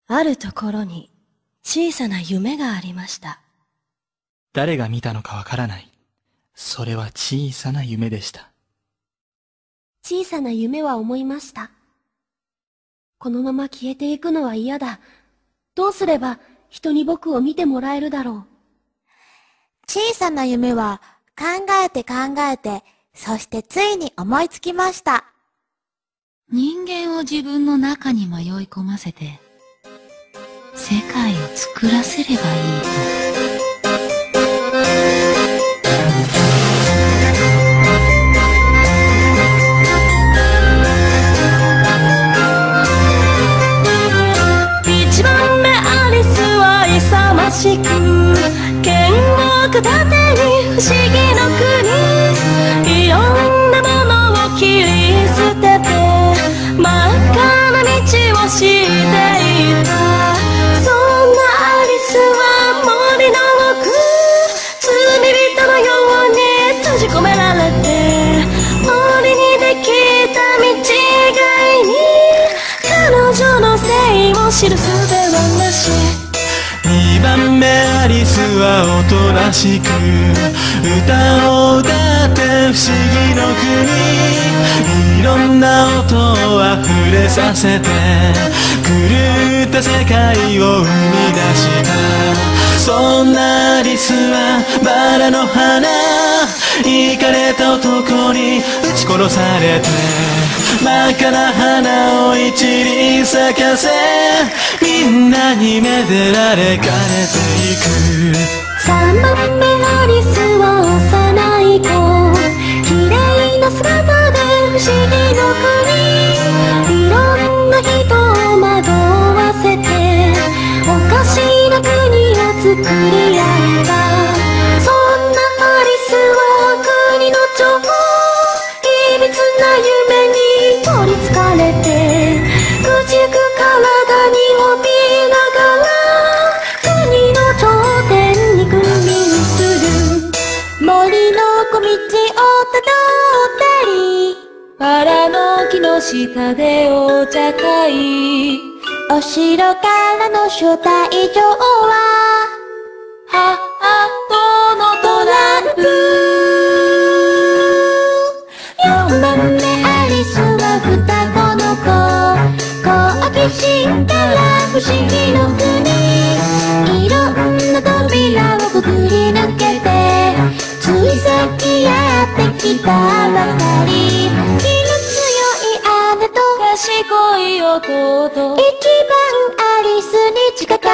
あるところに小さな夢がありました。 誰が見たのかわからない。それは小さな夢でした。 小さな夢は思いました。このまま消えていくのは嫌だ。どうすれば人に僕を見てもらえるだろう。 小さな夢は考えて考えて、そしてついに思いつきました。 人間を自分の中に迷い込ませて、世界を作らせればいいと。 一番目アリスは勇ましく剣を片手に不思議の国、いろんなものを切り捨てて真っ赤な道をしていた。そんなアリスは森の奥、罪人のように閉じ込められて、森にできた道がいに彼女のせいを知る術はなし。 二番目アリスはおとなしく歌を歌って不思議の国、いろんな音をあふれさせて狂った世界を生み出した。そんなアリスはバラの花、イかれた男に撃ち殺されて真っ赤な花を一輪咲かせ、みんなにめでられ枯れていく。 三番目アリスは幼い子、綺麗な姿で不思議の国、いろんな人を惑わせておかしな国を作り上げた。そんなアリスは国の女王、いびつな夢に取りつかれてくじく体に怯えながら国の頂点に君臨する。森の小道をたどったり、 バラの木の下でお茶会、 お城からの招待状はハートのトランプ。 4番目アリスは双子の子、好奇心から不思議の国、いろんな扉をくぐり抜けてついさっきやってきたばかり、気の強い姉と賢い弟、 一番アリスに近か